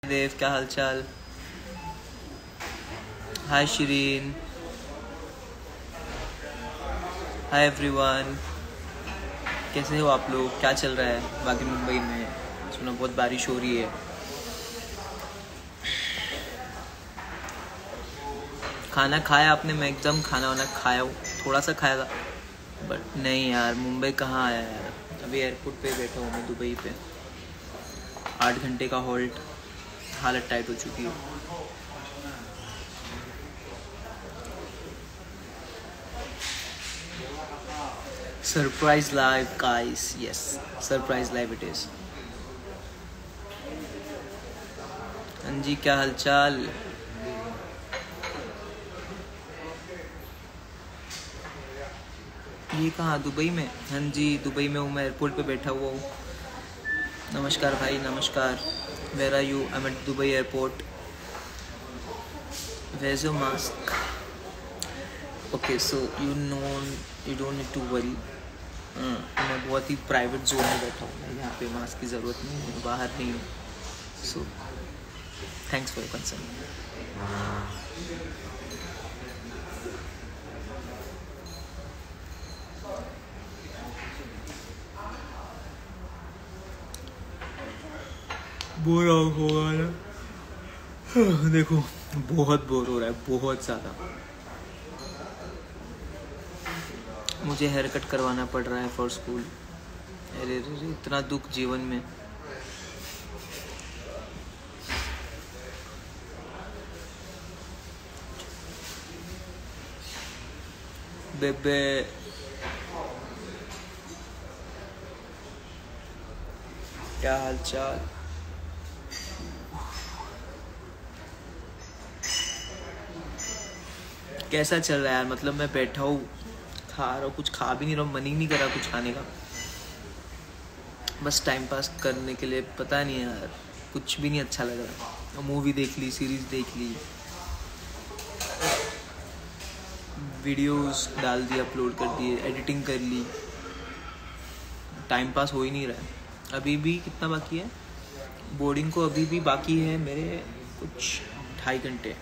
देव, क्या हालचाल? हाय Shirin, hi everyone, कैसे हो आप लोग? क्या चल रहा है बाकी मुंबई में? सुना बहुत बारिश हो रही है। खाना खाया आपने? मैं एकदम खाना वाना खाया हूँ, थोड़ा सा खाया था बट नहीं यार, मुंबई कहाँ आया यार। अभी एयरपोर्ट पे बैठा हूँ मैं दुबई पे। 8 घंटे का हॉल्ट, हालत टाइट हो चुकी है। Surprise live guys, yes surprise live it is. हाँ जी, क्या हालचाल? ये कहाँ? दुबई में? हाँ जी दुबई में हूँ मैं, एयरपोर्ट पे बैठा हुआ हूँ। नमस्कार भाई, नमस्कार। Where are you? I am at Dubai airport. Where is your mask? Okay so you don't need to worry. मैं बहुत ही प्राइवेट जोन में बैठा हूँ, यहाँ पे मास्क की ज़रूरत नहीं है, बाहर नहीं हूँ। So thanks for your concern. Bore होगा ना? देखो बहुत बोर हो रहा है, बहुत ज़्यादा। मुझे हेयर कट करवाना पड़ रहा है फॉर स्कूल। अरे इतना दुख जीवन में। बेबे क्या हालचाल? कैसा चल रहा है यार? मतलब मैं बैठा हूँ, खा रहा हूँ, कुछ खा भी नहीं रहा हूँ, मन ही नहीं कर रहा कुछ खाने का। बस टाइम पास करने के लिए, पता नहीं यार, कुछ भी नहीं अच्छा लग रहा। मूवी देख ली, सीरीज देख ली, वीडियोस डाल दिए, अपलोड कर दिए, एडिटिंग कर ली, टाइम पास हो ही नहीं रहा है। अभी भी कितना बाकी है बोर्डिंग को? अभी भी बाकी है मेरे कुछ 2.5 घंटे।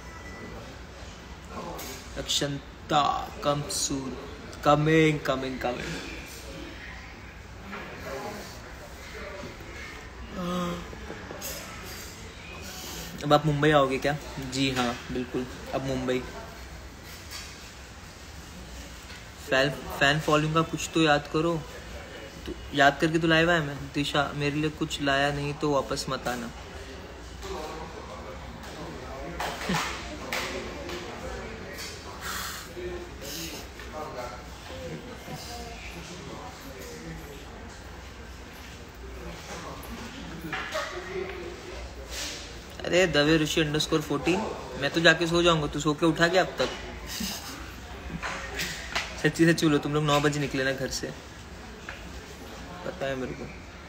Akshanta come soon, coming coming coming. अब आप मुंबई आओगे क्या? जी हाँ बिल्कुल, अब मुंबई। फैन फॉलोइंग का कुछ तो याद करो। तो याद करके तो लाया है मैं। दिशा, मेरे लिए कुछ लाया नहीं तो वापस मत आना। अरे दवे ऋषि _14। मैं तो जाके सो जाऊंगा, तू सो के उठा गया अब तक? सच्ची सच्ची बोलो, तुम लोग 9 बजे निकले ना घर से? पता है मेरे को।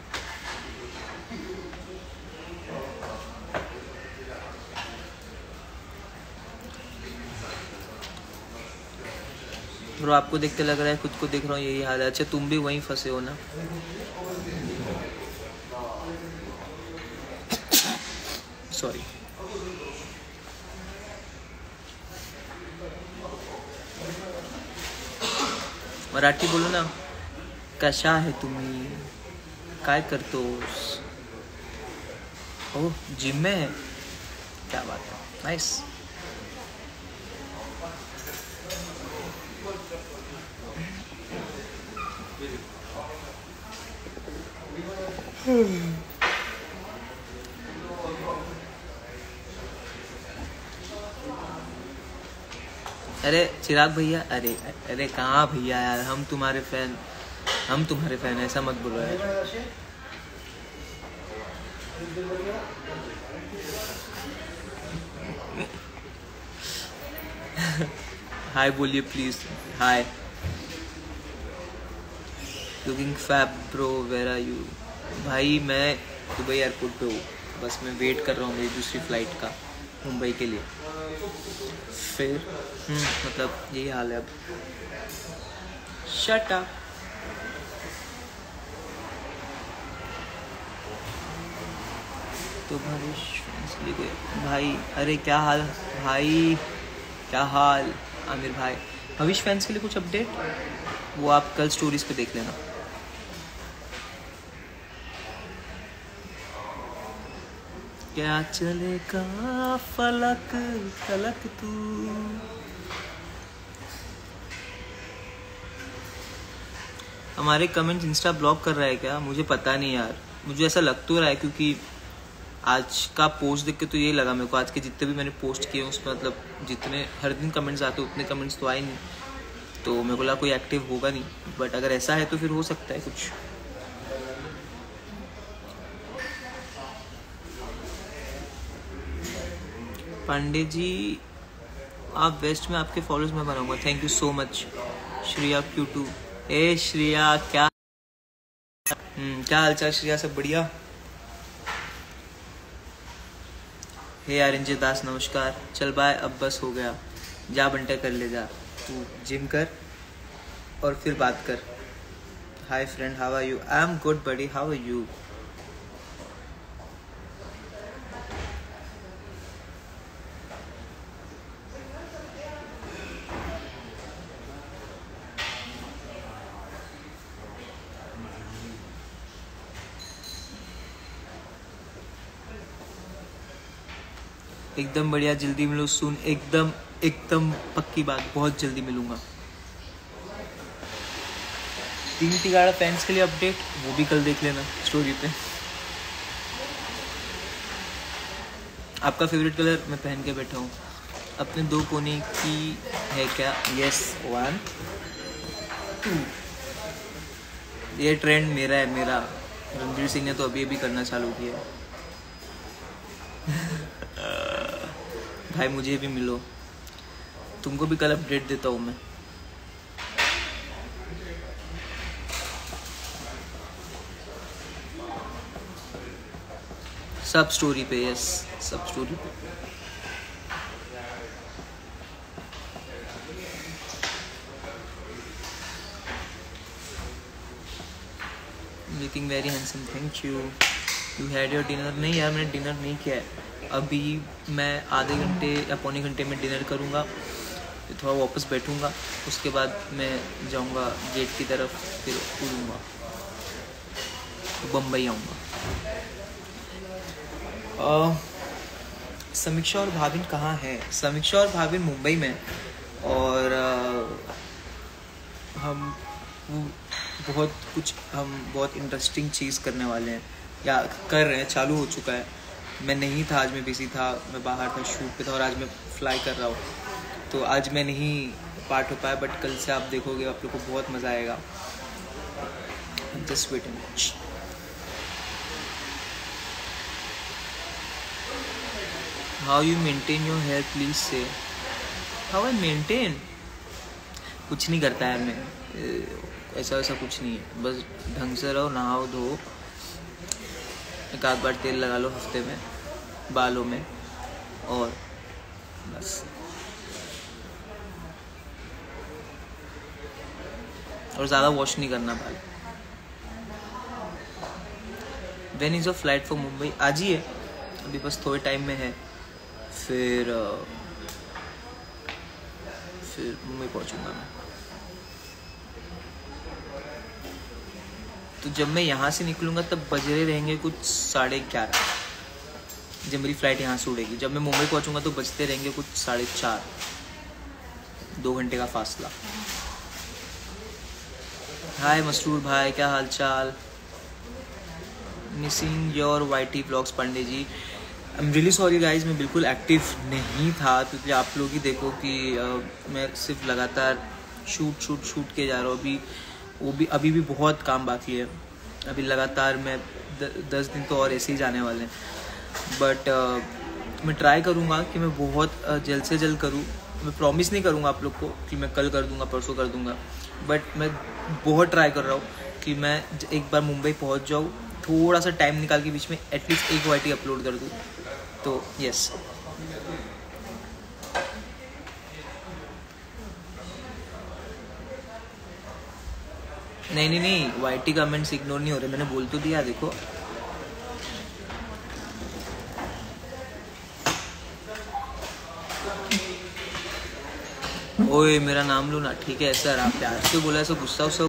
ब्रो आपको देख के लग रहा है खुद को देख रहा हूँ, यही हाल है। अच्छा तुम भी वहीं फंसे हो ना? सॉरी। मराठी बोलो ना। कशा है तुम्ही? काय करतोस? ओह जिम में है, क्या बात है, नाइस। अरे चिराग भैया, अरे अरे कहाँ भैया यार, हम तुम्हारे फैन ऐसा मत बोलो यार। हाय बोलिए please, hi. Looking fab bro, where are you? भाई मैं दुबई एयरपोर्ट पे हूँ, बस मैं वेट कर रहा हूँ मेरी दूसरी फ्लाइट का मुंबई के लिए। फिर मतलब यही हाल है अब। Shut up. तो भाई अरे क्या हाल भाई, क्या हाल आमिर भाई। भविष्य फैंस के लिए कुछ अपडेट, वो आप कल स्टोरीज पे देख लेना। क्या चलेगा फलक फलक तू। हमारे कमेंट्स इंस्टा ब्लॉक कर रहा है क्या, मुझे पता नहीं यार, मुझे ऐसा लग तो रहा है क्योंकि आज का पोस्ट देख के तो यही लगा मेरे को। आज के जितने भी मैंने पोस्ट किए उसमें मतलब जितने हर दिन कमेंट्स आते उतने कमेंट्स तो आए नहीं, तो मेरे को लगा कोई एक्टिव होगा नहीं। बट अगर ऐसा है तो फिर हो सकता है कुछ। पांडे जी आप वेस्ट में, आपके फॉलोअर्स में बनाऊंगा, thank you so much. Shriya Q2, ए श्रिया क्या क्या हालचाल श्रिया, सब बढ़िया। हे आरंजे दास नमस्कार। चल बाय, अब बस हो गया, जा बंटा कर ले जा, तू जिम कर और फिर बात कर। Hi friend, how are you? I am good buddy, how are you? एकदम बढ़िया, जल्दी मिलो सुन, एकदम एकदम पक्की बात, बहुत जल्दी मिलूंगा। 3 तिगाड़ा फैंस के लिए अपडेट, वो भी कल देख लेना स्टोरी पे। आपका फेवरेट कलर मैं पहन के बैठा हूँ, अपने 2 कोने की है क्या? यस 1 2। ये ट्रेंड मेरा है, मेरा। रणवीर सिंह ने तो अभी अभी करना चालू किया है। भाई मुझे भी मिलो, तुमको भी कल अपडेट देता हूँ मैं। सब स्टोरी पे, यस सब स्टोरी पे। Looking very handsome, thank you. You had your dinner? नहीं यार मैंने डिनर नहीं किया है अभी। मैं आधे घंटे या पौने घंटे में डिनर करूँगा, फिर थोड़ा वापस बैठूँगा, उसके बाद मैं जाऊँगा गेट की तरफ, फिर उड़ूँगा, बम्बई आऊँगा। समीक्षा और भाविन कहाँ हैं? समीक्षा और भाविन मुंबई में, और हम बहुत इंटरेस्टिंग चीज़ करने वाले हैं, या कर रहे हैं, चालू हो चुका है। मैं नहीं था आज, मैं बिजी था, मैं बाहर था, शूट पे था, और आज मैं फ्लाई कर रहा हूँ, तो आज मैं नहीं पार्ट हो पाया, बट कल से आप देखोगे, आप लोग को बहुत मज़ा आएगा। Just wait and watch. How you maintain your hair please से? How I maintain? कुछ नहीं करता है मैं, ऐसा वैसा कुछ नहीं है, बस ढंग से रहो, नहाओ धो, एक आध बार तेल लगा लो हफ्ते में बालों में, और बस। और ज़्यादा वॉश नहीं करना बाल। When is your flight for Mumbai? आज ही है, अभी बस थोड़े टाइम में है, फिर मुंबई पहुंचूंगा मैं। तो जब मैं यहाँ से निकलूँगा तब बज रहे रहेंगे कुछ 11:30, जब मेरी फ़्लाइट यहाँ से उड़ेगी। जब मैं मुंबई पहुँचूँगा तो बजते रहेंगे कुछ 4:30, 2 घंटे का फासला। हाय मसरूर भाई, क्या हाल चाल? Missing your YT vlogs Pandey ji. I am really sorry guys, मैं बिल्कुल एक्टिव नहीं था, क्योंकि आप लोग ही देखो कि मैं सिर्फ लगातार शूट के जा रहा हूँ। अभी भी बहुत काम बाकी है, अभी लगातार मैं 10 दिन तो और ऐसे ही जाने वाले हैं, बट मैं ट्राई करूँगा कि मैं बहुत जल्द से जल्द करूँ। मैं प्रॉमिस नहीं करूँगा आप लोग को कि मैं कल कर दूँगा, परसों कर दूँगा, बट मैं बहुत ट्राई कर रहा हूँ कि मैं एक बार मुंबई पहुँच जाऊँ, थोड़ा सा टाइम निकाल के बीच में एटलीस्ट एक वाईटी अपलोड कर दूँ, तो यस। नहीं वाईटी कमेंट्स इग्नोर नहीं हो रहे, मैंने बोल तो दिया। देखो ओए मेरा नाम लो ना, ठीक है सर, आप प्यार से बोला, ऐसा गुस्सा